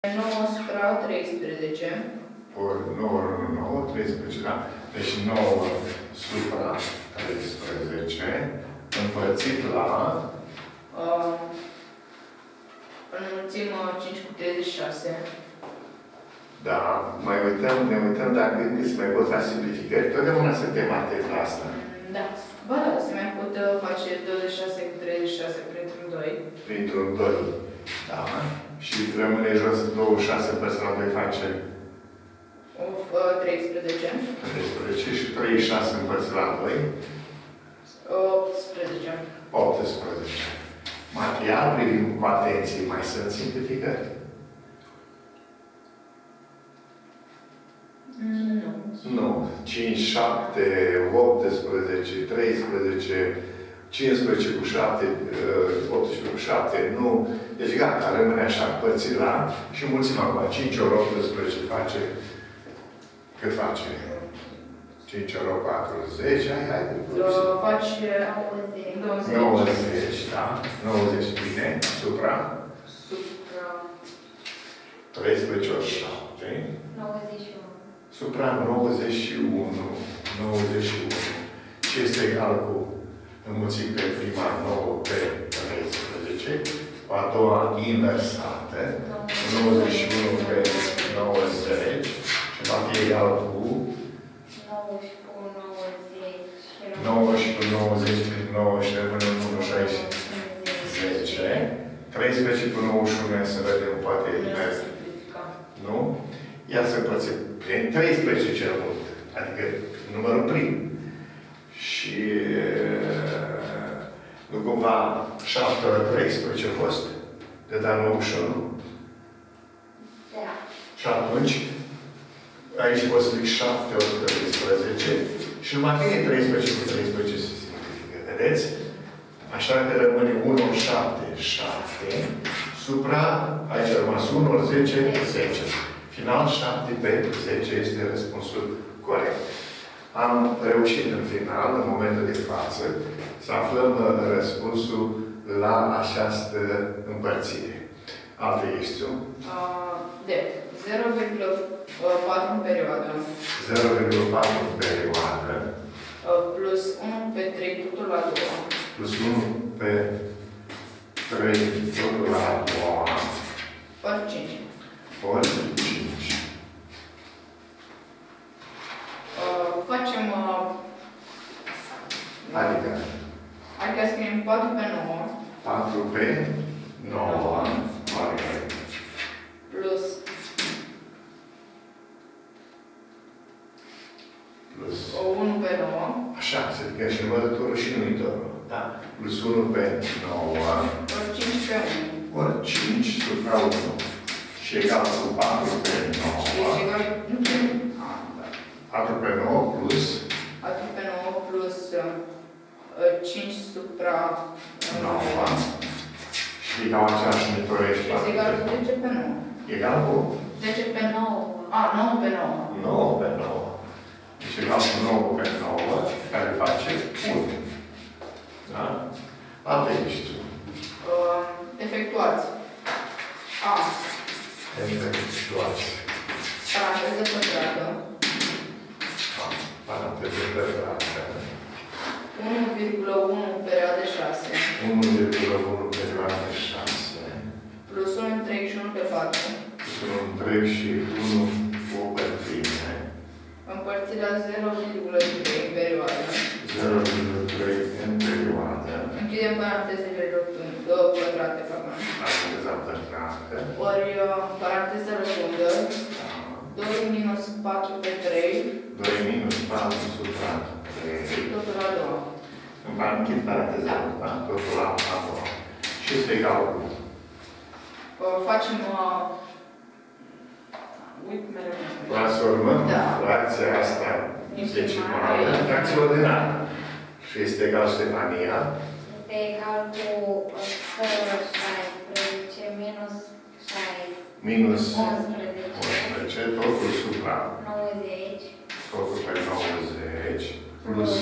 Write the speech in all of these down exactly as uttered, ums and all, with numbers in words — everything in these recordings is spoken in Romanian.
nouă supra treisprezece. Ori nouă ori nouă, treisprezece, da? Deci nouă supra treisprezece împărțit la... Uh, înmulțim cinci cu treizeci și șase. Da, mai uităm, ne uităm dacă încă se mai pot face simplificări. Totdeauna suntem atenți la asta. Da. Ba da, se mai pot face douăzeci și șase cu treizeci și șase printr-un doi. Printr-un doi. Da. Și rămâne jos douăzeci și șase împărțit la doi face... treisprezece. treisprezece și treizeci și șase împărțit la doi. optsprezece. optsprezece. Material privind cu atenție, mai sunt simplificări? Nu. Nu. cinci, șapte, optsprezece, treisprezece, cincisprezece cu șapte, optsprezece cu șapte, nu. Deci gata, rămâne așa, împărțit la și mulțim acum. cinci ori optsprezece face... Cât face? cinci ori patruzeci, hai, hai. Faci douăzeci. nouăzeci, da. nouăzeci, bine. Supra? Supra... treisprezece ori șapte. nouăzeci și unu. Supra nouăzeci și unu. nouăzeci și unu. Ce este egal cu înmulțim pe prima nouă pe treisprezece. Cu a doua inversată. nouăzeci și unu pe nouăzeci. Și va fi egal cu nouă și cu nouăzeci. nouă și cu nouăzeci prin nouă și rămâne unu, șaizeci, zece. treisprezece cu nouăzeci și unu, să vedem, poate invers. Nu? Ia să împărțim prin treisprezece cel mult. Adică numărul prim. Și nu cumva șapte ori treisprezece a fost? De da nouăzeci și unu? Da. Și atunci, aici pot să zic șapte ori treisprezece și numai bine treisprezece cu treisprezece se simplifică. Vedeți? Așa că rămâne unu ori șapte, șapte. Supra, aici a rămas unu ori zece, zece. Final, șapte pe zece este răspunsul corect. Am reușit în final, în momentul de față, să aflăm răspunsul la această împărțire. Alte chestiuni? De zero virgulă patru în perioadă. zero virgulă patru în perioadă. Plus unu pe trei totul la doua. Plus unu pe trei totul la doua. Ori cinci. Ori cinci. Facem... Adică? Adică scriem patru pe nouă. patru pe nouă. Plus... Plus... unu pe nouă. Așa, se zică și numărătorul și numitorul. Da? Plus unu pe nouă. Ori cinci pe unu. Ori cinci supra unu. Și egal cu patru pe nouă. Deci egal... Nu pe... patru pe nouă plus... patru pe nouă plus cinci supra nouă. Și egal aceeași numitorești. Este egal cu zece pe nouă. Egal cu? zece pe nouă. A, nouă pe nouă. nouă pe nouă. Deci egal cu nouă pe nouă, care face unu. Da? Alte chestiuni. Uh, efectuați. A. Efectuați. Paranteză pătrată. A. Paranteză pătrată. unu virgulă unu perioade șase. unu virgulă unu perioade șase. Plus unu întreg și unu pe patru. Plus unu întreg și unu o părțime. Împărțit la zero virgulă trei în perioadă. zero virgulă trei în perioadă. Închidem parantezele rotunde, două pătrate, pardon. Paranteza pătrată. Ori paranteză rotundă. doi minus patru pe trei. doi minus patru supra trei. Totul la doua. În închid paranteza, da? Totul la a doua. Și este egal cu? Facem... Uit mereu. Transformăm Da. fracția asta decimală în fracție ordinară. Și este egal Ștefania? Este egal cu șaisprezece minus șase. Minus unsprezece. unsprezece, totul supra nouăzeci. totul pe nouăzeci. Plus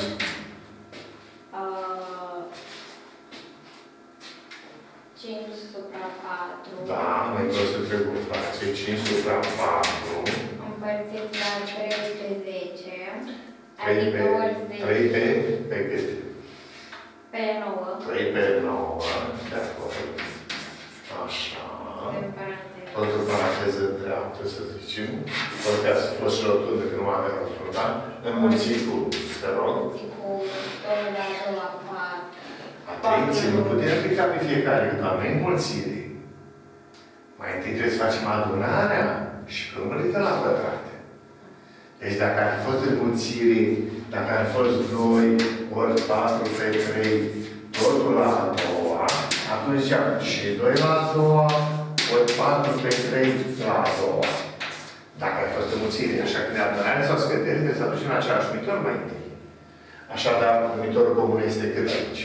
Uh, cinci supra patru. patru. Da, mai trebuie să trec o fracție. cinci supra patru. Împărțit la trei pe zece. trei Adică pe, ori trei zece. pe, pe cât? Pe nouă. trei pe nouă. De acord. Așa. În paranteză. Tot în paranteză dreaptă, să zicem. Putea să fost și rotundă, că nu avea rotunda. Înmulțit cu, te rog. Împărțit cu doi la a doua parte. Atenție, nu putem aplica pe fiecare, că doamne, înmulțire. Mai întâi trebuie să facem adunarea și rămâne la pătrate. Deci dacă ar fi fost înmulțire, dacă ar fi fost doi ori patru pe trei, totul la a doua, atunci ziceam și doi la a doua, ori patru pe trei la a doua. Dacă ar fi fost înmulțire, așa că de adunare sau scădere, trebuie să aducem același numitor mai întâi. Așadar, numitorul comun este cât aici?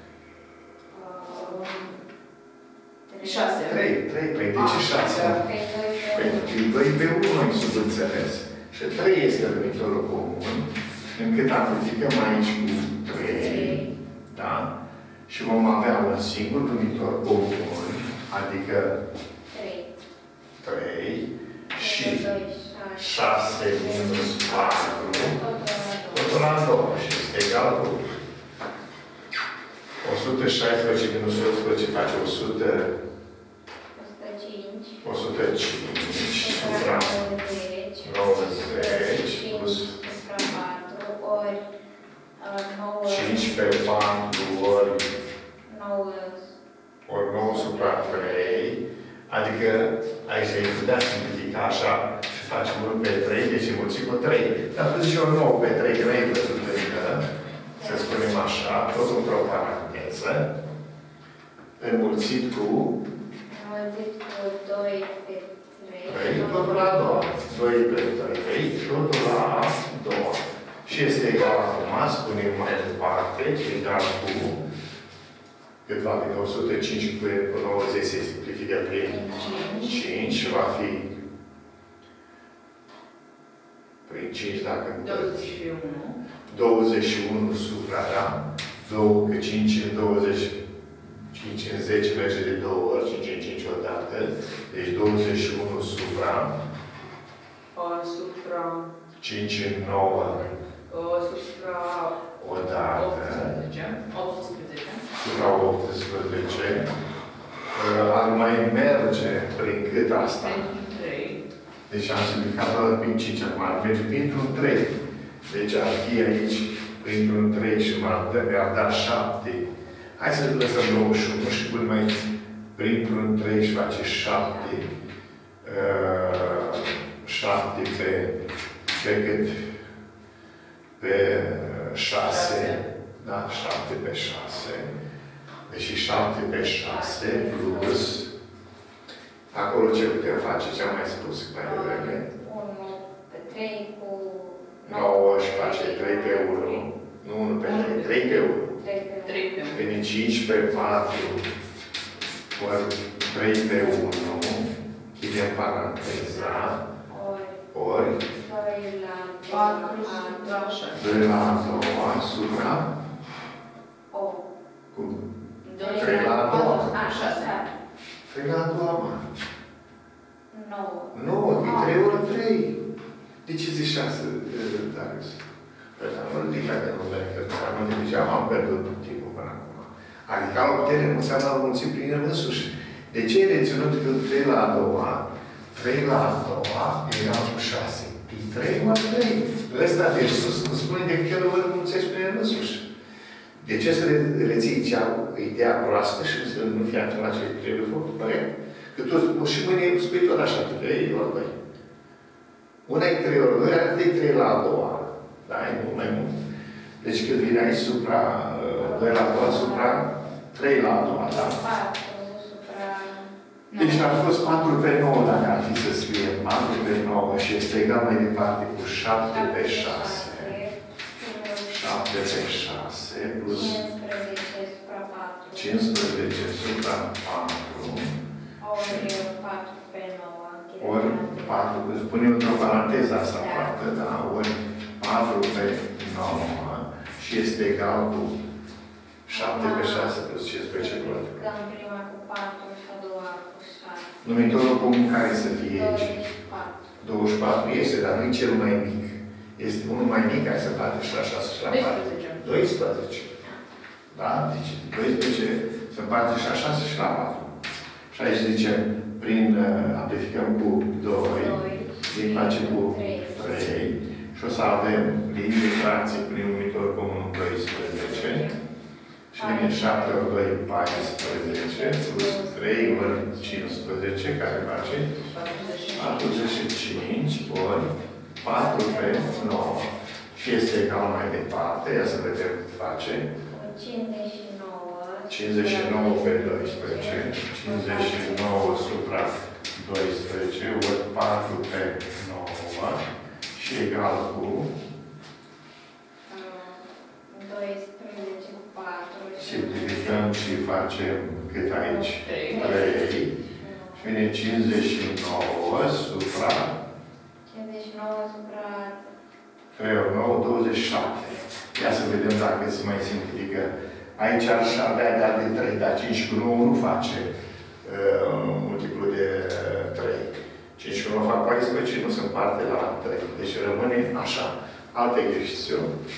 șase. trei, trei, păi de ce șase? Păi doi pe unu ai subînțeles. Și trei este numitorul comun, încât amplificăm aici cu trei, da? Și vom avea un singur numitor comun, adică trei și șase minus patru, totul la doi și este egal cu o sută șaisprezece minus unsprezece face o sută o sută cinci supra nouăzeci plus cinci pe patru ori ori nouă supra trei, adică aici ai putea simplifica așa și facem unu pe trei, deci înmulțim cu trei. Dar atunci și ori nouă pe trei, că n-ai văzut încă, să spunem așa, tot într-o paranteză, înmulțit cu Înmulțit cu doi pe trei. trei, totul la a doua. doi pe trei, totul la a doua. Și este egal acum, spunem mai departe, egal cu cât va fi o sută cinci cu nouăzeci se simplifică prin cinci și va fi prin cinci dacă douăzeci și unu. douăzeci și unu supra, da? doi, că cinci în douăzeci, cinci în zece merge de două ori, cinci în cinci odată. Deci douăzeci și unu supra. Supra. cinci în nouă. Supra. Odată. optsprezece. optsprezece. Supra optsprezece. Ar mai merge prin cât asta? Pentru trei. Deci am simplificat doar prin cinci. Acum ar merge printr-un trei. Deci ar fi aici printr-un trei și mi-ar da șapte. Hai să lăsăm douăzeci și unu și până mai printr-un trei și face șapte. șapte pe, pe cât? Pe șase. Da? șapte pe șase. Deci șapte pe șase plus acolo ce putem face? Ce am mai spus mai devreme? unu pe trei cu nouă și face trei pe unu. Nu unu pe trei, trei pe unu. trei pe unu. Vine cinci pe patru ori trei pe unu. Chidem paranteza. Ori doi la patru supra șase. doi la a doua supra opt. cum? doi trei la a doua. șase. trei la a doua, mă. nouă. nouă, e trei ori trei. De ce zici șase, Darius? Păi, dar nu ridica de nu merg, că nu de degeaba am pierdut timpul până acum. Adică la putere nu înseamnă a mulți prin el însuși. De ce e reținut că trei la a doua? trei la a doua egal cu șase. E trei ori trei. Ăsta de sus nu spune de câte ori mulțești prin el însuși. De ce să reții cea ideea proastă și să nu fie atunci ce trebuie făcut? Că tu și mâine spui tot așa, trei ori doi. Una e trei ori doi, alta e trei la a doua. Da, e mult mai mult. Deci când vine aici supra doi la a doua, supra trei la a doua, da? patru supra... Deci ar fi fost patru pe nouă dacă ar fi să scrie patru pe nouă și este egal mai departe cu șapte pe șase. șapte pe șase plus cincisprezece supra patru. cincisprezece supra patru. Ori patru pe nouă. Ori patru, îți pune într-o paranteză asta parte, da? Ori patru pe nouă și este egal cu șapte pe șase plus cincisprezece. Multiplicăm prima cu patru și a doua cu Numitorul comun care să fie aici? douăzeci și patru. douăzeci și patru este, dar nu e cel mai mic. Este unul mai mic care se bate și la șase și la patru. doisprezece. Da? Deci doisprezece se bate și la șase și la patru. Și aici zice, prin, amplificăm cu doi, din face cu trei. Și o să avem linii de fracție prin numitor comun doisprezece. Și vine șapte ori doi, paisprezece, plus trei ori cincisprezece, care face patruzeci și cinci ori patru pe nouă. Și este egal mai departe. Ia să vedem cât face. cincizeci și nouă. cincizeci și nouă pe doisprezece. cincizeci și nouă supra doisprezece ori patru pe nouă. Și egal cu doisprezece cu patru. simplificăm și facem cât aici? trei. Și vine cincizeci și nouă supra cincizeci și nouă supra trei ori nouă, douăzeci și șapte. Ia să vedem dacă se mai simplifică. Aici aș avea dat de trei, dar cinci cu nouă nu face uh, multiplu de trei. cinci cu nouă fac paisprezece, nu se împarte la trei. Deci rămâne așa. Alte exercițiu.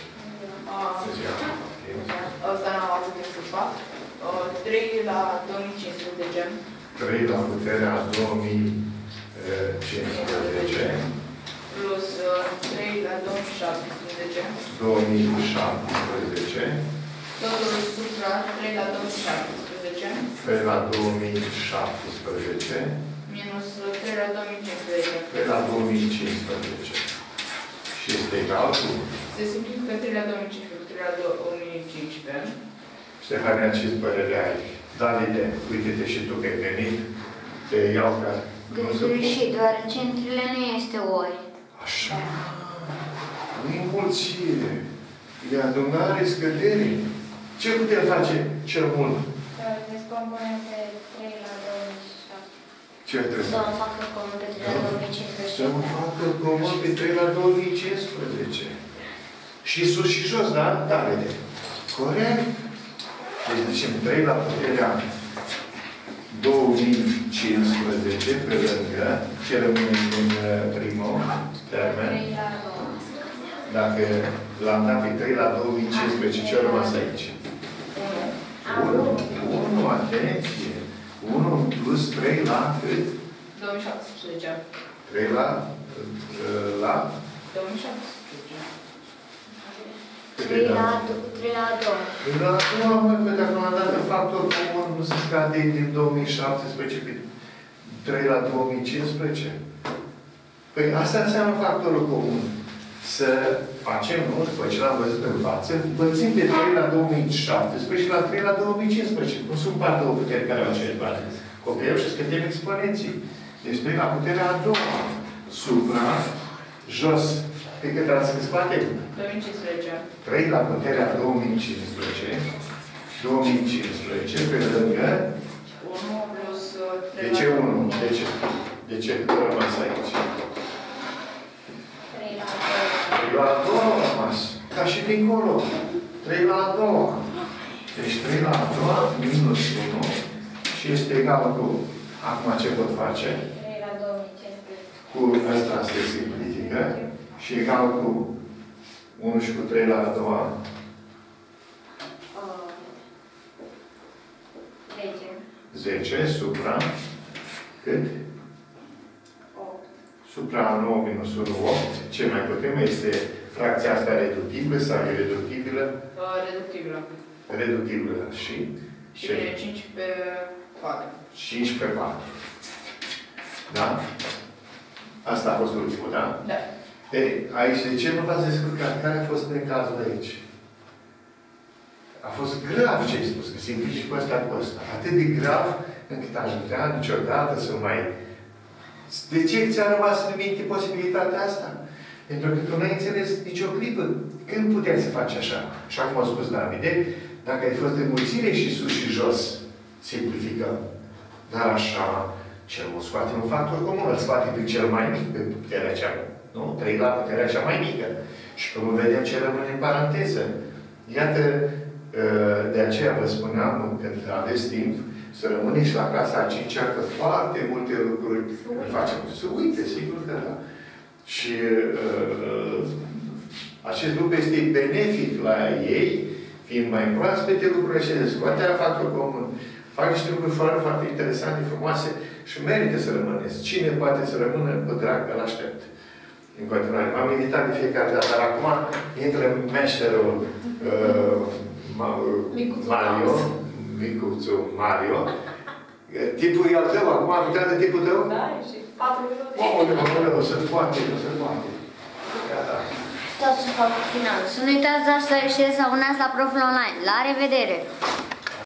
Ăsta n-am avut de să fac. trei la două mii cincisprezece. trei la puterea două mii cincisprezece. Plus trei la două mii șaptesprezece. două mii șaptesprezece. Totul supra trei la două mii șaptesprezece. trei la două mii șaptesprezece. Minus trei la două mii cincisprezece. trei la două mii cincisprezece. Și este egal cu... Se simplifică trei la două mii cincisprezece, trei la două mii cincisprezece. Ștefania, ce-ți părere ai? Davide, uite-te și tu că ai venit. Te iau ca... Greșit, deoarece întrele nu este ori. Așa. Nu e înmulțire. E adunare, scădere. Ce putem face cel mult? Să descompune pe trei la două mii șapte. Ce trebuie Să mă facă comun pe trei la două mii cincisprezece. Să mă facă comun pe trei la două mii cincisprezece. Și sus și jos, da? Da, vede. Corect. Deci zicem trei la puterea două mii cincisprezece pe lângă ce rămâne în primul termen. trei la două. Dacă l-am dat pe trei la două mii cincisprezece, ce a rămas aici? unu. unu, atenție. unu plus trei la cât? două mii șaptesprezece. trei la... la... două mii șaptesprezece. trei la doi. La doua, mă, că dacă l-am dat în factor comun, nu se scade din două mii șaptesprezece pe trei la două mii cincisprezece. Păi asta înseamnă factorul comun. Să facem, nu? După ce l-am văzut în față, împărțim de trei la două mii șaptesprezece și la trei la două mii cincisprezece. Nu sunt parte două puteri care au aceeași bază. Copiem și scădem exponenții. Deci trei la puterea a doua. Supra, jos. Pe cât am să spate? două mii cincisprezece. trei la puterea două mii cincisprezece. două mii cincisprezece pe lângă. unu plus trei. De ce unu? De ce? De ce? Cât a rămas aici? trei la două. trei la doua a rămas. Ca și dincolo. trei la doua. Deci trei la doua minus unu. Și este egal cu... Acum ce pot face? trei la două mii cincisprezece. Cu ăsta se simplifică. Și egal cu unu și cu trei la a doua. zece. zece supra. Cât? opt. Supra nouă minus unu, opt. Ce mai putem? Este fracția asta reductibilă sau e reductibilă? Reductibilă. Reductibilă. Și? Și vine cinci pe patru. cinci pe patru. Da? Asta a fost ultimul, da? Da. Ei, aici, de ce nu v-ați descurcat? Care a fost necazul aici? A fost grav ce ai spus, că simplifici pe ăsta cu ăsta. Atât de grav, încât aș vrea niciodată să mai... De ce ți-a rămas în minte posibilitatea asta? Pentru că tu nu ai înțeles nicio clipă. Când puteai să faci așa? Și acum a spus Davide, dacă ai fost de mulțire și sus și jos, simplificăm. Dar așa, cel mult scoate un factor comun, îl scoate pe cel mai mic, pe puterea cea, nu? trei la puterea cea mai mică. Și cum vedem ce rămâne în paranteză. Iată, de aceea vă spuneam, când aveți timp, să rămâne și la clasa a cincea, că foarte multe lucruri le facem. Să uite, sigur că da. Și uh, acest lucru este benefic la ei, fiind mai proaspete lucrurile și de scoaterea factor comun. Fac niște lucruri foarte, foarte interesante, frumoase și merită să rămâneți. Cine poate să rămână, pe drag, îl aștept. În continuare. M-am invitat de fiecare dată, dar acum intră meșterul uh, Mario, micuțul Mario. Tipul e al tău, acum am intrat de tipul tău? Da, e și patru minute. Oh, nu se poate, nu se poate. Gata. Tot să fac final. Să nu uitați de să abonați la Profil Online. La revedere!